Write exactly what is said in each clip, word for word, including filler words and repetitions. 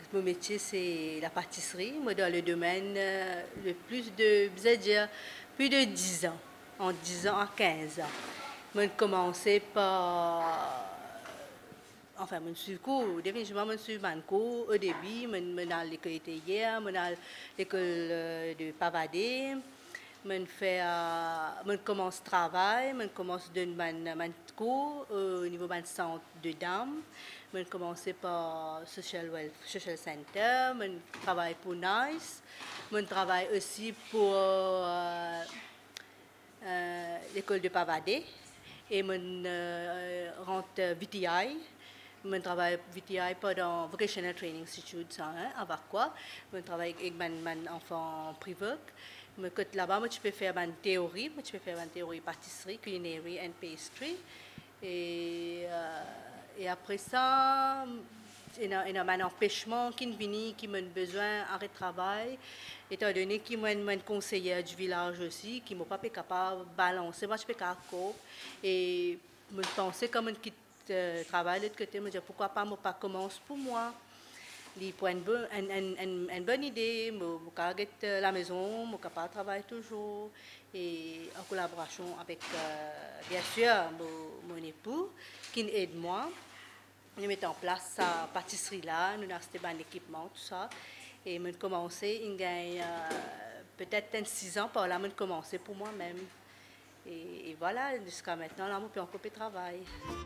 mon métier, c'est la pâtisserie. Moi, dans le domaine, euh, le plus de, vous allez dire, plus de dix ans, en dix ans à quinze ans. Moi, j'ai commencé par, enfin, je suis cours, définitivement, je suis man cours. Au début, je suis dans l'école hier, je suis dans l'école de Pavadé. Je fais, euh, je commence le travail, je commence de mon cours au niveau de centre de dames. Je commence par Social Wealth, Social Center, je travaille pour NICE, je travaille aussi pour euh, euh, l'école de Pavadé et je euh, rentre V T I. Je travaille V T I pendant Vocational Training Institute, hein, à Varquois. Je travaille avec mes enfants privés. Là-bas, je peux faire une théorie, je peux faire une théorie pâtisserie, culinary and pastry. Et, euh, et après ça, il y a un empêchement qui vient, qui a besoin d'arrêt de travail, étant donné qu'il y a un conseiller du village aussi, qui ne m'a pas capable de balancer, moi je peux pas et je pensais comme un quitte le travail de l'autre côté, je me dis pourquoi pas, moi pas commence pour moi. Il prend une, bonne, une, une, une bonne idée, je arrête la maison, je capable de travailler toujours et en collaboration avec euh, bien sûr mon, mon époux qui aide moi. Nous mettons en place sa pâtisserie là, nous avons acheté un équipement, tout ça. Et nous avons commencé, il y a euh, peut-être six ans par là, nous avons commencé pour moi-même. Et, et voilà, jusqu'à maintenant, là, on peut encore travailler.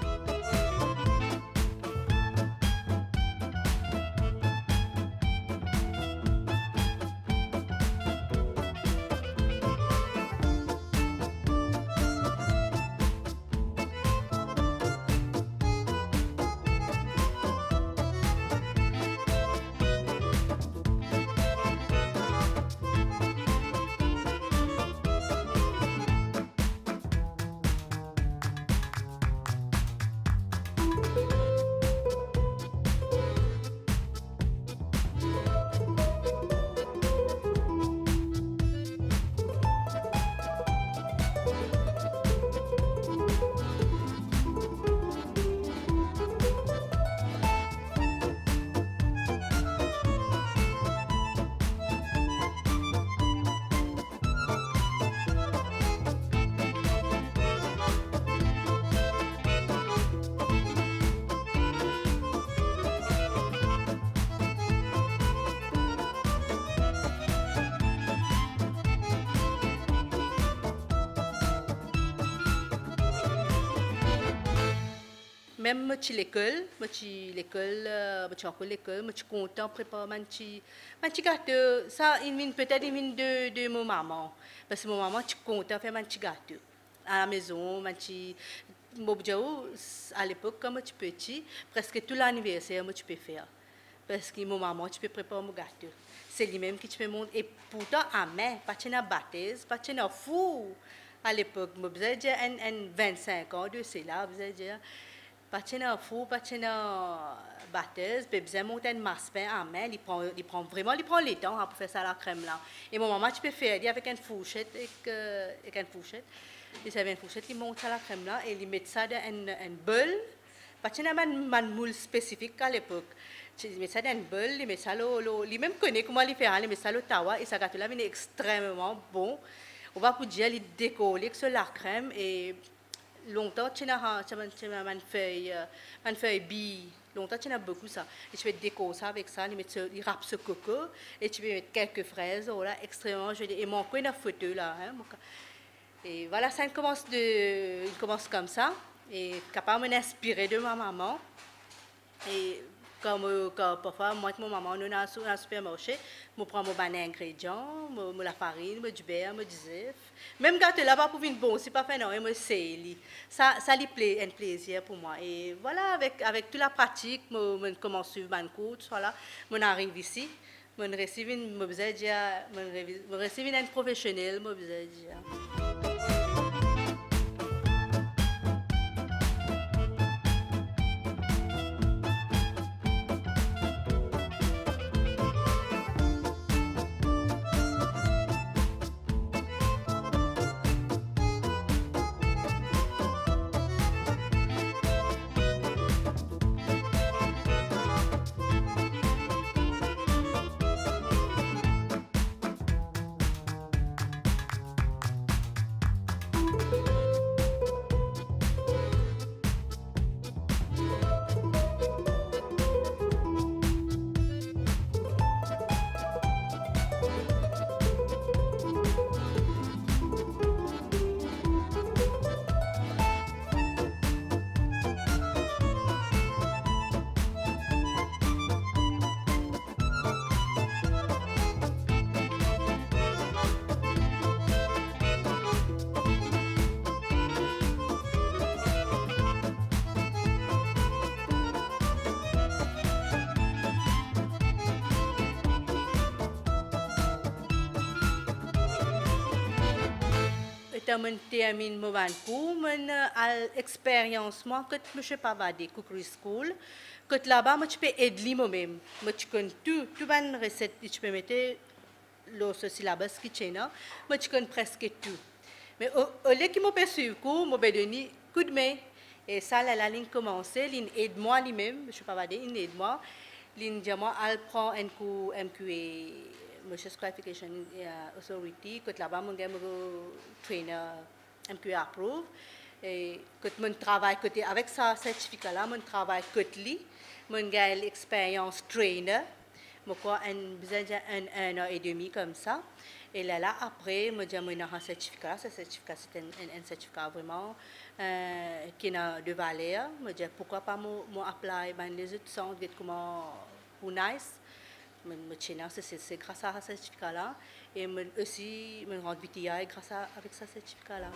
Même à l'école, à l'école, à l'école, je suis content de préparer mon petit gâteau. Ça, il vient peut-être de, de mon maman. Parce que mon maman est content de faire mon petit gâteau. À la maison, mon petit... À l'époque, quand je suis petit, presque tout l'anniversaire, je peux faire. Parce que mon maman, tu peux préparer mon gâteau. C'est lui-même qui te fait monter. Et pourtant, à main, pas de bâtisse, pas de four. À l'époque, je faisais dire vingt-cinq ans de cela, je faisais dire... Pas de four, pas de batteuse, puis besoin de monter une masse pain à main, il prend, il prend vraiment il prend les temps hein, pour faire ça à la crème là. Et mon maman, tu peux faire avec une fourchette, avec, euh, avec une fourchette. Il savait une fourchette, il monte à la crème là et il met ça dans une, une bol. Pas de une moule spécifique à l'époque. Il met ça dans une bol, il met ça l'eau, il même connaît comment il fait, il met ça au tawa et ça gâteau là, il est extrêmement bon. On va pour dire, il décolle sur la crème et longtemps, tu as une feuille, une feuille bille. Longtemps, tu as beaucoup ça. Et tu peux décorer ça avec ça, tu râpes ce coco et tu peux mettre quelques fraises. Voilà, extrêmement joli. Et mon coin, il y a une photo là. Hein, et voilà, ça commence, de, il commence comme ça. Et capable de m'inspirer de ma maman. Et comme, comme parfois, moi et mon maman, nous dans un supermarché, je prends mes ingrédients, la farine, du beurre, du œuf. Même gâteau là-bas pour une bon, c'est pas fait non, moi c'est ça, ça lui plaît, un plaisir pour moi. Et voilà, avec avec toute la pratique, je commence à suivre mon cours, tout ça là, je arrive ici, je reçois une, je reçois une professionnelle, je dire. temps mon termine mon cours, mon expérience moi que je suis pas vadé cookery school, que là-bas moi je peux aider moi-même, moi je connais tout, tout bonne recette, je peux mettre le syllabus kitchen, moi je connais presque tout. Mais au lieu que je suivre cours, je vais donner coup de main. Et ça, là, la ligne commencée, il aide moi lui-même, je ne suis pas vadé, il aide moi. Il dit moi, elle prend un cours M Q A, Master's Qualification Authority, que là-bas, mon gars, trainer M Q A approuve. Et que mon travail côté avec ce certificat-là, mon travail côté, mon gars, l'expérience trainer, moi, un besoin un an et demi comme ça. Et là, là après, je dis un certificat. Ce certificat, c'est un, un, un certificat vraiment euh, qui a de valeur. Je dis pourquoi pas moi apply ben, les autres sont comment pour nice. C'est grâce à ce certificat-là. Et moi aussi, je rends V T I grâce à avec ce certificat-là.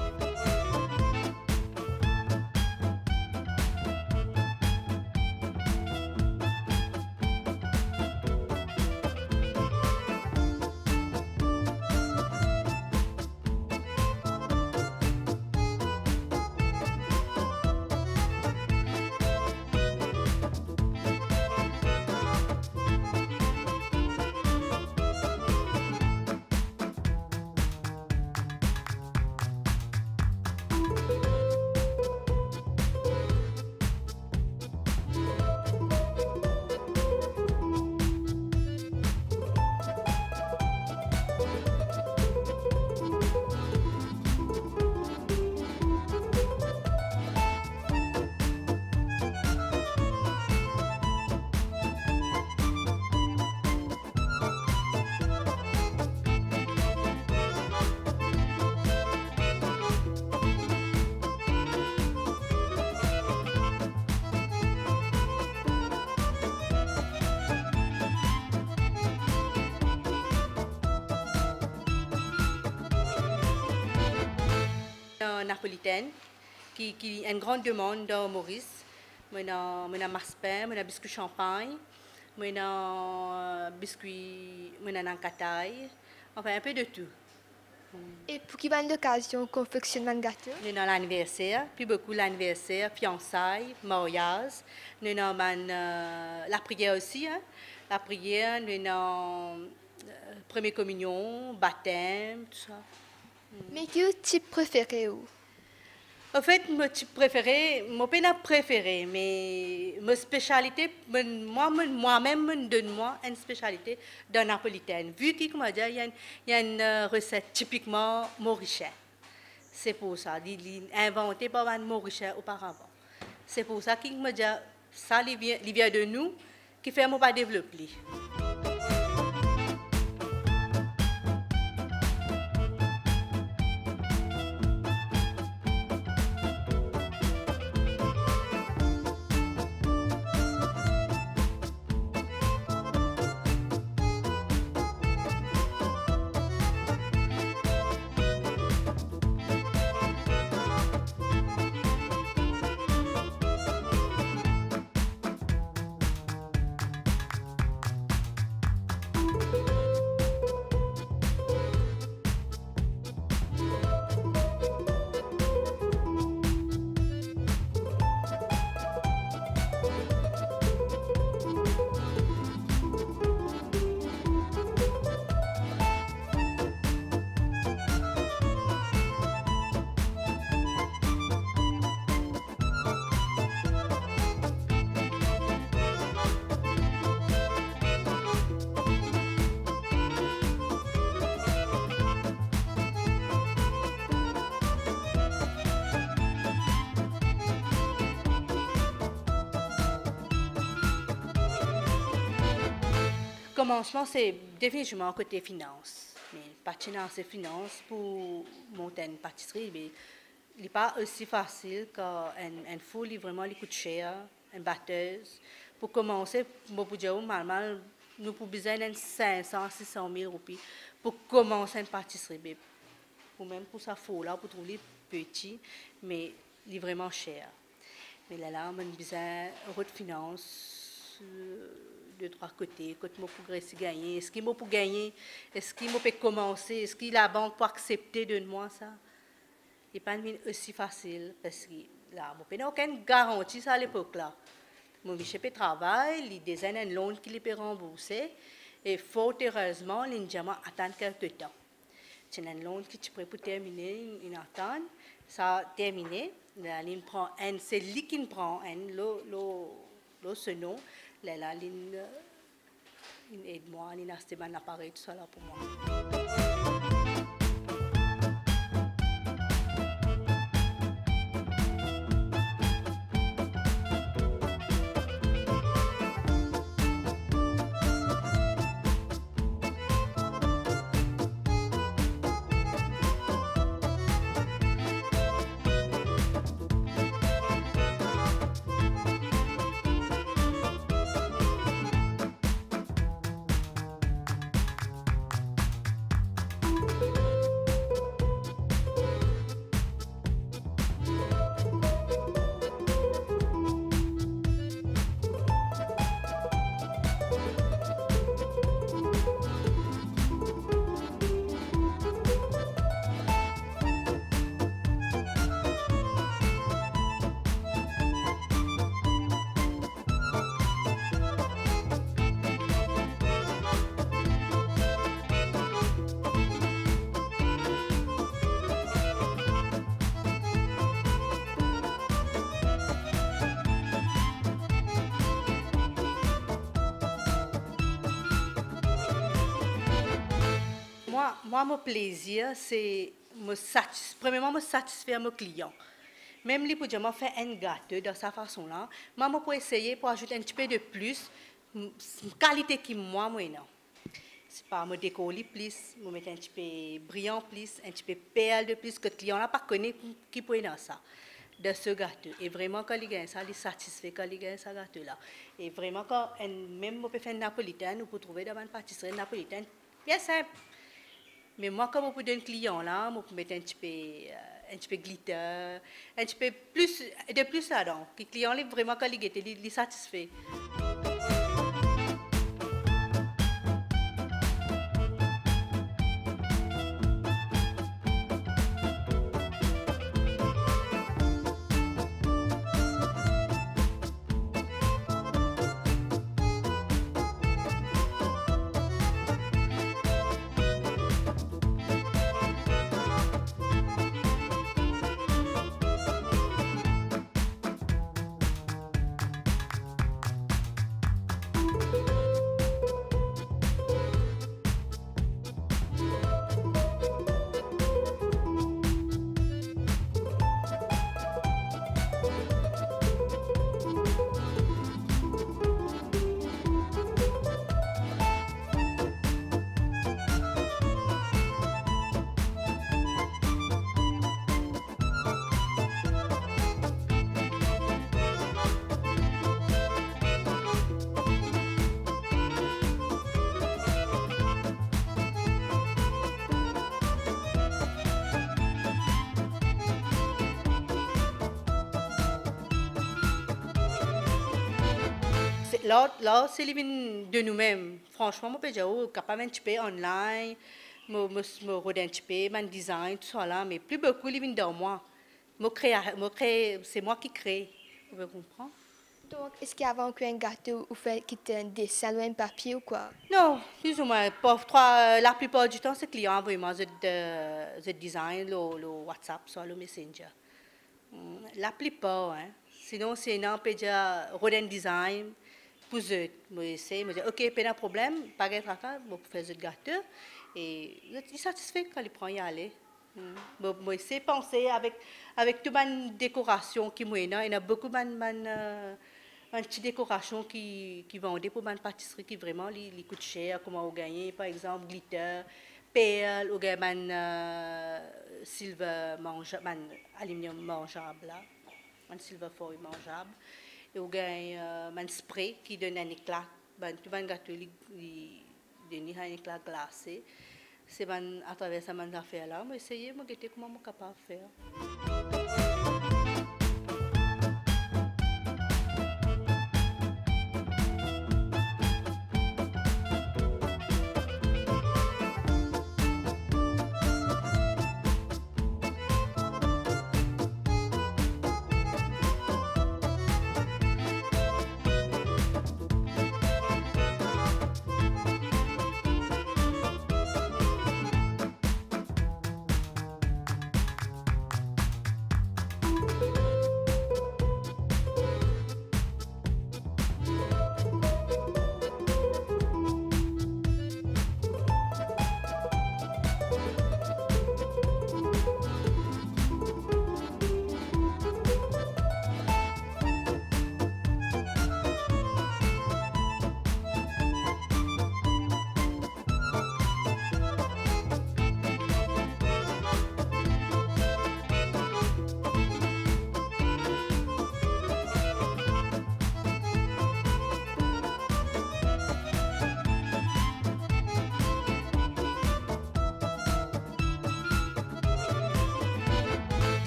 Napolitaine, qui, qui a une grande demande dans Maurice. On a massepain, on a biscuit champagne, on a biscuit, on a cataille, enfin un peu de tout. Et pour qui va une occasion confectionne un gâteau? Nous avons l'anniversaire, puis beaucoup l'anniversaire, fiançailles, mariage. Nous avons euh, la prière aussi. Hein? La prière, nous avons euh, première communion, baptême, tout ça. Mais quel type préféré ou? En fait, mon type préféré, mon pas préféré, mais ma spécialité, moi, moi-même, me donne moi une spécialité de napolitaine. Vu qu'il il y a une, il y a une recette typiquement mauricienne. C'est pour ça, il a inventé par un mauricien auparavant. C'est pour ça qu'il me dit, ça, il vient, il vient de nous, qui fait moi pas développer. Commencement, c'est définitivement côté finance. Mais patinage et finance pour monter une pâtisserie, mais il n'est pas aussi facile qu'un un four, il vraiment il coûte cher, une batteuse. Pour commencer, pour dire normalement, nous avons besoin de cinq cents à six cent mille roupies pour commencer une pâtisserie. Ou même pour ça four là, pour trouver petit, mais il est vraiment cher. Mais là, là, on a besoin de finance. De trois côtés, quand je pourrais gagner, est-ce qu'il m'a pour gagner, est-ce qu'il m'a peut commencer, est-ce que la banque peut accepter de moi ça? n'est pas aussi facile parce que là, je n'ai aucune garantie à l'époque là. Mon chef de travail, il désigne un loan qui peut rembourser et fort heureusement, il attend quelques temps. C'est un loan qui tu peux terminer, il attend, ça a terminé, il prend un, c'est lui qui prend un, le, le, le senon, là, là, il, il aide moi, il a acheté un appareil tout ça là pour moi. Moi, moi, mon plaisir, c'est me satisfaire, premièrement me satisfaire mon client. Même si pour dire, faire un gâteau de cette façon-là, moi, je peux essayer pour ajouter un petit peu de plus, qualité qui moi, moi, non. C'est pas me décorer plus, me mettre un petit peu brillant plus, un petit peu perle de plus que le client n'a pas connu qui peut dans ça, de ce gâteau. Et vraiment, quand il gagne ça, il est satisfait quand il gagne ce gâteau-là. Et vraiment, quand même, on peut faire un napolitain, on peut trouver dans une pâtisserie napolitaine, bien simple. Mais moi, comme on peut donner un client là, on peut mettre un petit peu, euh, un petit peu glitter, un petit peu plus, de plus là-dedans. Le client est vraiment quand il est, il est satisfait. Là, là c'est de nous-mêmes. Franchement, je peux dire, oh, capable un petit peu online, me, me, me regarder un petit peu, mon design, tout ça là, mais plus beaucoup, il vient de moi. Me créer, me créer, c'est moi qui crée. Vous pouvez comprendre? Donc, est-ce qu'il y avait encore un gâteau ou fait qui était un dessin ou un papier ou quoi? Non, plus ou moins. Pour, trois, la plupart du temps, c'est client vraiment le design, le, le WhatsApp, soit le Messenger. La plupart, hein. Sinon, c'est un peu de regarder un design. Pour eux, je essaie, je dis, ok, pas de problème, pas de tracas, je peux faire le gâteau. Et je suis satisfait quand ils prennent y aller. Je essaie de penser avec, avec toute ma décoration qui est là. Il y a beaucoup de petites décorations qui, qui vendent pour ma pâtisserie qui vraiment les, les coûtent cher, comme on gagne, par exemple, glitter, perles, ou gagne euh, silver mangeable, aluminium mangeable, là, un silver foil mangeable. Et on gagne euh, un spray qui donne un éclat. Ben, tout le gâteau il donne un éclat glacé. C'est ben, à travers ça que je fais là. Mais essayez de voir comment je suis capable de faire.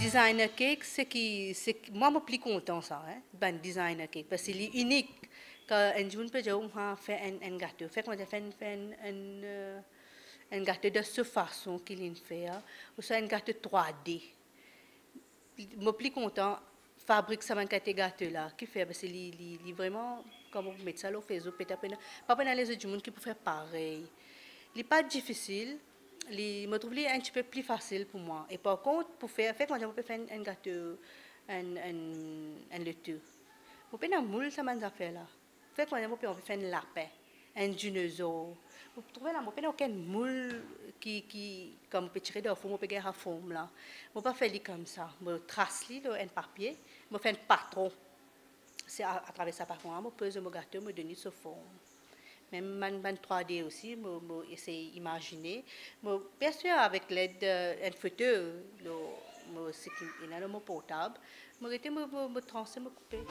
designer cake, c'est qui, c'est moi, je suis plus content ça, hein, ben designer cake, parce qu'il est unique. Quand un jour, peut on a fait un, un gâteau, fait qu'on a fait un, un, un, euh, un gâteau de cette façon qu'il est fait, hein, ou c'est un gâteau trois D. Je suis plus content fabrique ça, un gâteau là, qui fait, parce qu'il est vraiment, comme on met ça au Facebook, peut-être pas pendant les autres monde qui peut faire pareil. Il n'est pas difficile. Je me trouve un petit peu plus facile pour moi. Et par contre, pour faire, fait, moi, je peux faire un gâteau, un, un, un laiteux. Je peux faire un moule, ça m'a fait là. Fait, moi, je peux faire un lapin, un dinosaure. Vous trouvez là, je peux faire aucun moule qui, qui, comme je peux tirer de la forme, je peux faire la forme là. Je ne peux pas faire comme ça. Je trace un papier, je fais un patron. C'est à, à travers ça, par contre, je pose mon gâteau, je donne sa forme. Même en trois D aussi, je essayer d'imaginer. Bien sûr, avec l'aide d'un photo, c'est un portable, je vais me trancher, me couper.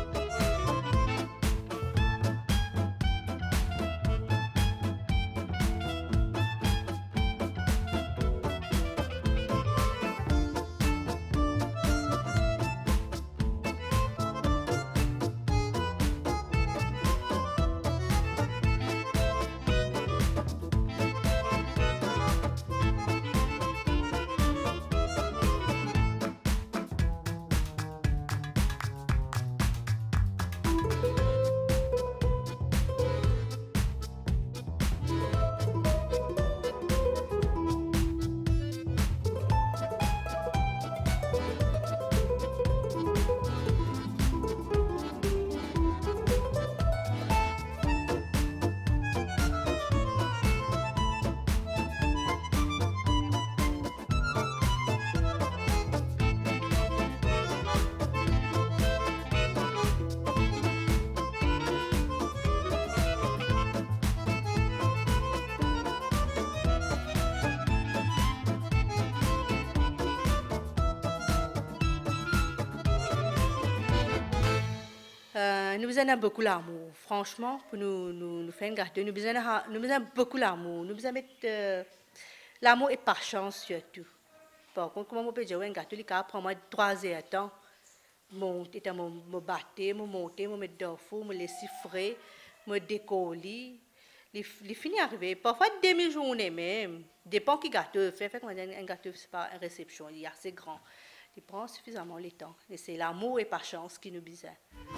Euh, nous avons beaucoup l'amour. Franchement, pour nous, nous, nous faire un gâteau, nous avons, nous avons beaucoup l'amour. Nous avons mettre euh, l'amour et par chance surtout. Par contre, comment on peut dire un gâteau, il prend moi trois heures de temps. Monter, me battre, me monter, me mettre dans le four, me laisser frais, me décoller. Les fini arrivé. Parfois demi-journée même. Dépend qui gâteau fait. Fait un gâteau, c'est pas une réception, il est assez grand. Il prend suffisamment le temps. Et c'est l'amour et par chance qui nous besoin.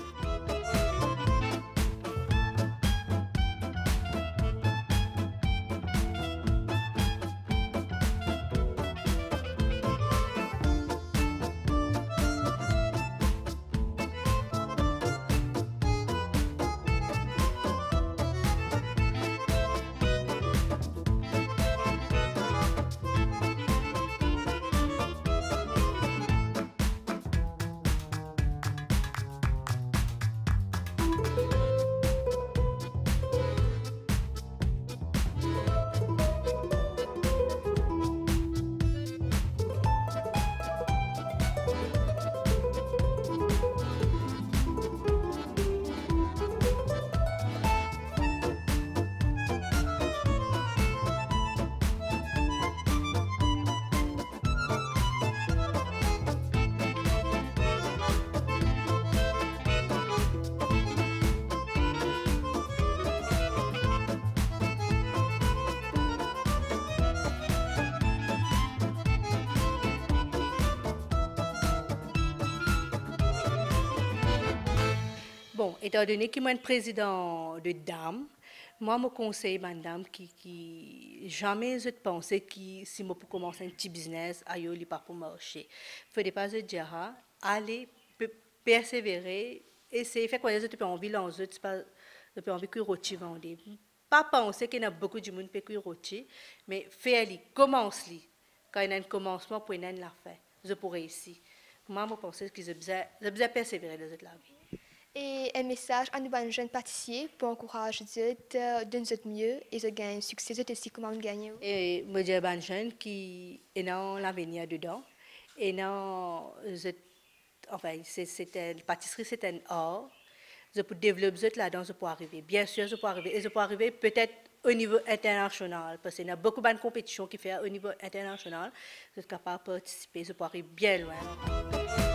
Bon, étant donné que moi, suis président de Dame, moi, je conseille madame qui, qui jamais je pense que si je peux commencer un petit business, aïe, il pas pour marcher. Il ne faut pas se dire, aller persévérer, essayer, faire quoi, je peux envie l'enjeu, je peux envie que rôti vendre. Pas penser qu'il y a beaucoup de monde qui peut rôti, mais faire-le, commence-le. Quand il y a un commencement, pour une la faire. Je pourrais ici. Moi, je pense que je besoin persévérer dans la vie. Et un message à nos jeunes pâtissiers pour encourager de donner mieux et de gagner succès, de aussi comment gagner. Et me dire aux jeunes qui est dans l'avenir dedans, et non, enfin, c'est une pâtisserie, c'est un art. je peux développer là-dedans, je peux arriver. Bien sûr, je peux arriver. Et je peux arriver peut-être au niveau international, parce qu'il y a beaucoup de compétitions qui font au niveau international. Je suis capable de participer, je peux arriver bien loin.